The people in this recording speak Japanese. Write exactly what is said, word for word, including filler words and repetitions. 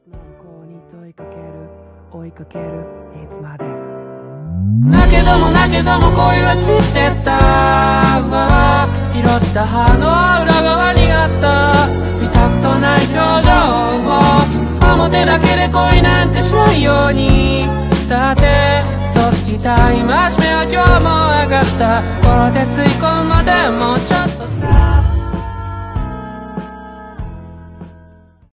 の向こうに問いかける追いかけるいつまでだけどもだけども恋は散ってったうわ拾った葉の裏側にあった見たことない表情を表だけで恋なんてしないようにだってそう好きたい真面目は今日も上がったこれで吸い込むまでもうちょっとさ